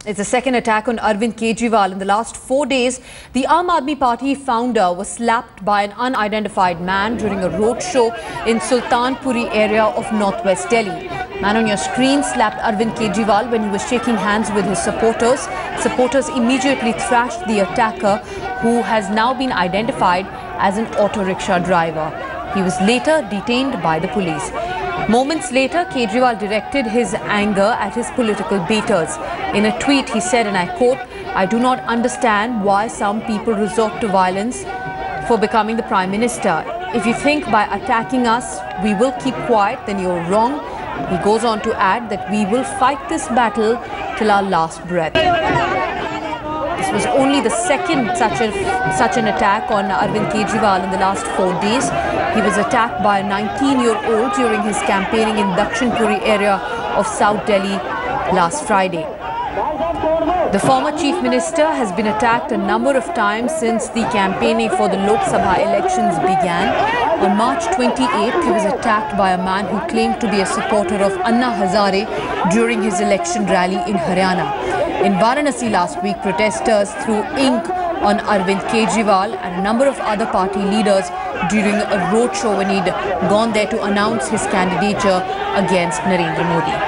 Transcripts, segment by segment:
It's the second attack on Arvind Kejriwal. In the last 4 days, the Aam Aadmi Party founder was slapped by an unidentified man during a roadshow in Sultanpuri area of northwest Delhi. Man on your screen slapped Arvind Kejriwal when he was shaking hands with his supporters. Supporters immediately thrashed the attacker, who has now been identified as an auto rickshaw driver. He was later detained by the police. Moments later, Kejriwal directed his anger at his political beaters. In a tweet, he said, and I quote, "I do not understand why some people resort to violence for becoming the Prime Minister. If you think by attacking us, we will keep quiet, then you're wrong." He goes on to add that we will fight this battle till our last breath. This was only the second such an attack on Arvind Kejriwal in the last 4 days. He was attacked by a 19-year-old during his campaigning in Dakshinpuri area of South Delhi last Friday. The former Chief Minister has been attacked a number of times since the campaigning for the Lok Sabha elections began. On March 28th, he was attacked by a man who claimed to be a supporter of Anna Hazare during his election rally in Haryana. In Varanasi last week, protesters threw ink on Arvind Kejriwal and a number of other party leaders during a roadshow when he'd gone there to announce his candidature against Narendra Modi.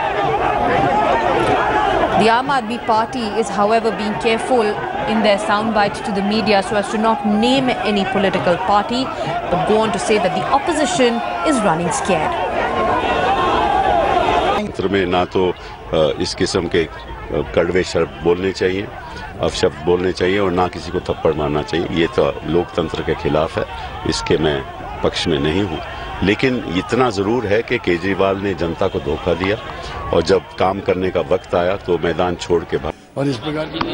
The Aam Aadmi Party is, however, being careful in their soundbites to the media so as to not name any political party, but go on to say that the opposition is running scared. में ना तो इस किस्म के कड़वे शब्द बोलने चाहिए, अपशब्द बोलने चाहिए और ना किसी को थप्पड़ मारना चाहिए। ये तो लोकतंत्र के खिलाफ है, इसके मैं पक्ष में नहीं हूँ। लेकिन इतना ज़रूर है कि केजरीवाल ने जनता को धोखा दिया और जब काम करने का वक्त आया तो मैदान छोड़ के भाग। और इस प्रकार की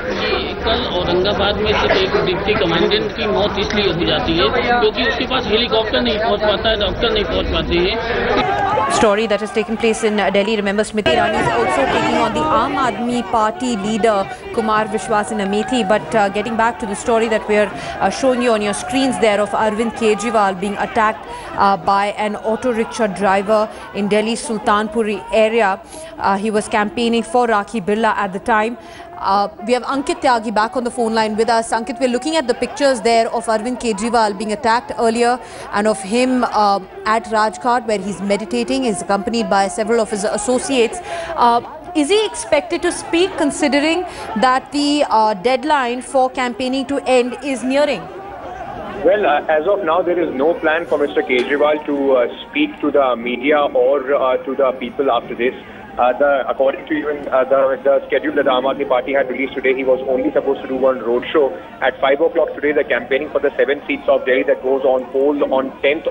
कल औरंगाबाद में सिर्फ एक डिप्टी कमांडेंट की मौत इसलिए हो जाती है क्योंकि उसके पास हेलीकॉप्टर नहीं पहुंच पाता है, डॉक्टर नहीं पहुंच पाते हैं। Story that has taken place in Delhi. Remember, Smriti Irani is also taking on the Aam Aadmi Party leader Kumar Vishwas in Amethi. But getting back to the story that we are showing you on your screens there of Arvind Kejriwal being attacked by an auto rickshaw driver in Delhi's Sultanpuri area. He was campaigning for Rakhi Birla at the time. We have Ankit Tyagi back on the phone line with us. Ankit, we're looking at the pictures there of Arvind Kejriwal being attacked earlier and of him at Rajghat where he's meditating. He's accompanied by several of his associates. Is he expected to speak considering that the deadline for campaigning to end is nearing? Well, as of now, there is no plan for Mr. Kejriwal to speak to the media or to the people after this. According to even the schedule that the Aam Aadmi Party had released today, he was only supposed to do one roadshow at 5 o'clock today. The campaigning for the 7 seats of Delhi that goes on hold on 10th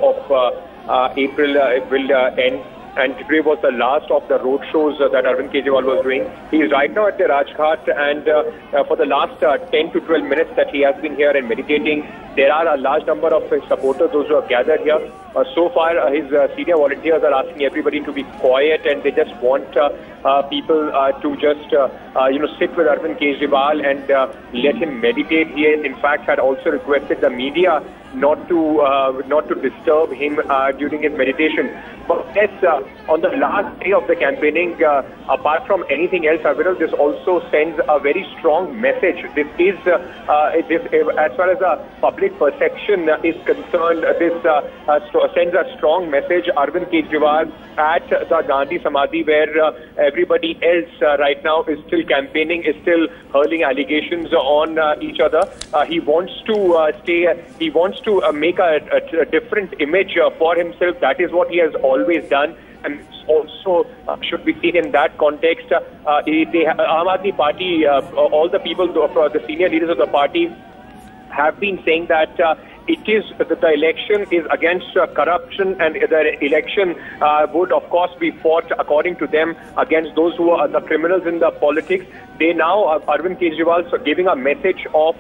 of April will end. And today was the last of the road shows that Arvind Kejriwal was doing. He is right now at the Rajghat, and for the last 10 to 12 minutes that he has been here and meditating, there are a large number of his supporters, those who have gathered here. So far, his senior volunteers are asking everybody to be quiet, and they just want people to just sit with Arvind Kejriwal and let him meditate. He, in fact, had also requested the media not to disturb him during his meditation. But yes, on the last day of the campaigning, apart from anything else, Aviral, this also sends a very strong message. This is, as far as the public perception is concerned, this sends a strong message. Arvind Kejriwal at the Gandhi Samadhi, where everybody else right now is still campaigning, is still hurling allegations on each other. He wants to he wants to make a different image for himself. That is what he has always done, and also should be seen in that context. Aam Aadmi Party, all the people, the senior leaders of the party, have been saying that it is that the election is against corruption, and the election would of course be fought according to them against those who are the criminals in the politics. They now, Arvind Kejriwal, giving a message of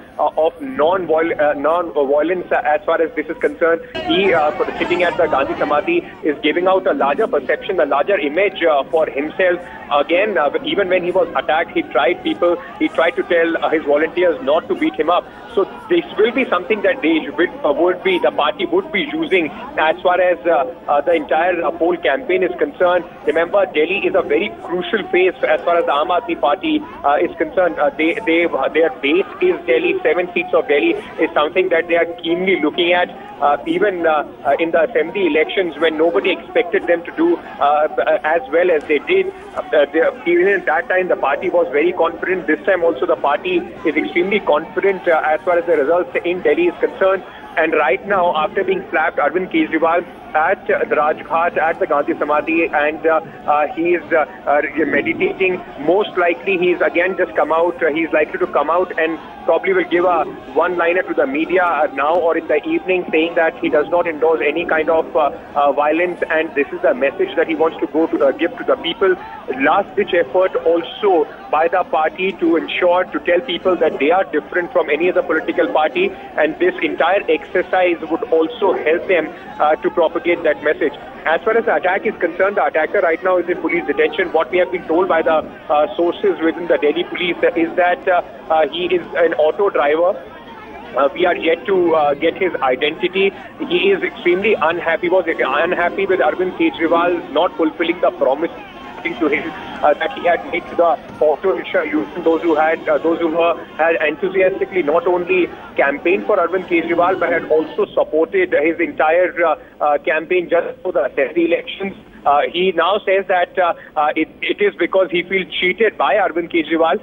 non-violence as far as this is concerned. He, sitting at the Gandhi Samadhi, is giving out a larger perception, a larger image for himself again, even when he was attacked, he tried to tell his volunteers not to beat him up. So this will be something that the party would be using as far as the entire poll campaign is concerned. Remember, Delhi is a very crucial phase as far as the Aam Aadmi Party is concerned. Their base is Delhi. 7 seats of Delhi is something that they are keenly looking at. Even in the assembly elections, when nobody expected them to do as well as they did, even at that time the party was very confident. This time also the party is extremely confident as far as the results in Delhi is concerned. And right now, after being slapped, Arvind Kejriwal at the Rajghat, at the Gandhi Samadhi, and he is meditating. Most likely, he's again just come out. He's likely to come out and probably will give a one-liner to the media now or in the evening, saying that he does not endorse any kind of violence, and this is the message that he wants to give to the people. Last-ditch effort also by the party to tell people that they are different from any other political party, and this entire exercise would also help them to propagate that message. As far as the attack is concerned, the attacker right now is in police detention. What we have been told by the sources within the Delhi police is that he is an auto driver. We are yet to get his identity. He is extremely unhappy. He was unhappy with Arvind Kejriwal not fulfilling the promise to him that he had made to the auto rickshaw users, those who had enthusiastically not only campaigned for Arvind Kejriwal but had also supported his entire campaign just for the assembly elections. He now says that it is because he feels cheated by Arvind Kejriwal.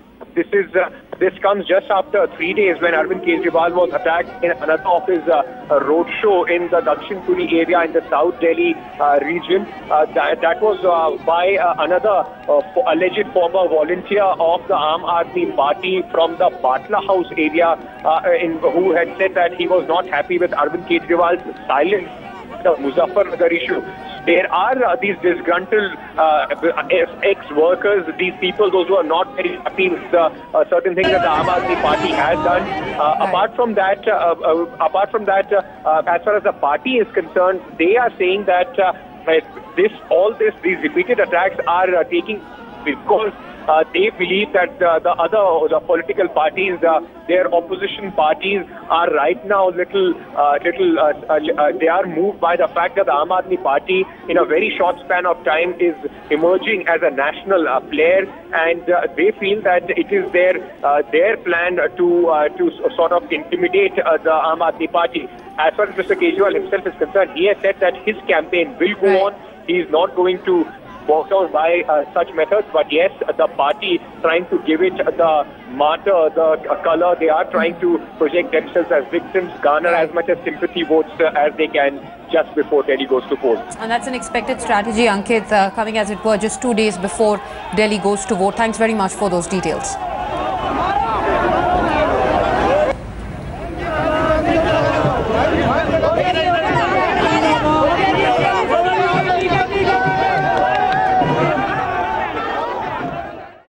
This comes just after 3 days when Arvind Kejriwal was attacked in another of his roadshow in the Dakshin Puri area in the South Delhi region. That was by another alleged former volunteer of the Aam Aadmi Party from the Batla House area who had said that he was not happy with Arvind Kejriwal's silence on the Muzaffarnagar issue. There are these disgruntled ex-workers, these people, those who are not very happy with certain things that the Aam Aadmi Party has done. Apart from that, as far as the party is concerned, they are saying that these repeated attacks are taking because they believe that the political parties, their opposition parties, are right now they are moved by the fact that the Aam Aadmi Party, in a very short span of time, is emerging as a national player, and they feel that it is their plan to sort of intimidate the Aam Aadmi Party. As far as Mr. Kejriwal himself is concerned, he has said that his campaign will go on. He is not going to walked out by such methods, but yes, the party trying to give it the martyr, the color. They are trying to project themselves as victims, garner as much as sympathy votes as they can just before Delhi goes to polls. And that's an expected strategy, Ankit, coming as it were just 2 days before Delhi goes to vote. Thanks very much for those details.